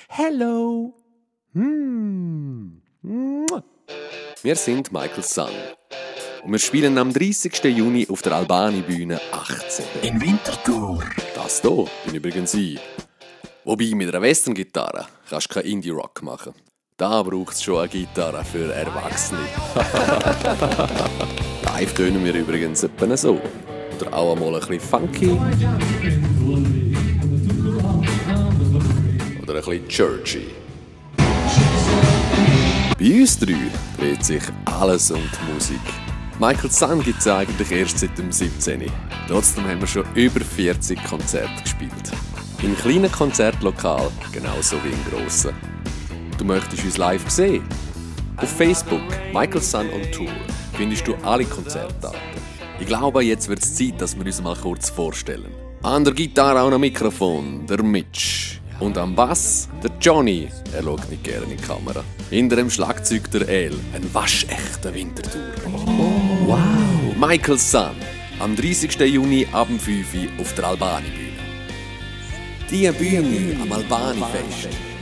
Hello! Wir sind Michael Sun. Und wir spielen am 30. Juni auf der Albani-Bühne 18. In Winterthur. Das hier bin übrigens ich. Wobei, mit einer Western-Gitarre kannst du keinen Indie-Rock machen. Da braucht es schon eine Gitarre für Erwachsene. Live tönen wir übrigens etwa so. Oder auch einmal ein bisschen funky. Oder ein bisschen churchy. Bei uns drei dreht sich alles um die Musik. Michael Sun gibt es eigentlich erst seit dem 17. Trotzdem haben wir schon über 40 Konzerte gespielt. Im kleinen Konzertlokal, genauso wie im grossen. Du möchtest uns live sehen? Auf Facebook, Michael Sun on Tour, findest du alle Konzertdaten. Ich glaube, jetzt wird es Zeit, dass wir uns mal kurz vorstellen. An der Gitarre und am Mikrofon, der Mitch. Und am Bass, der Johnny. Er schaut nicht gerne in die Kamera. Hinter dem Schlagzeug der El, ein waschechter Winterthur. Oh, wow! Michael Sun, am 30. Juni ab 5 Uhr auf der Albani-Bühne. Die Bühne am Albani-Fest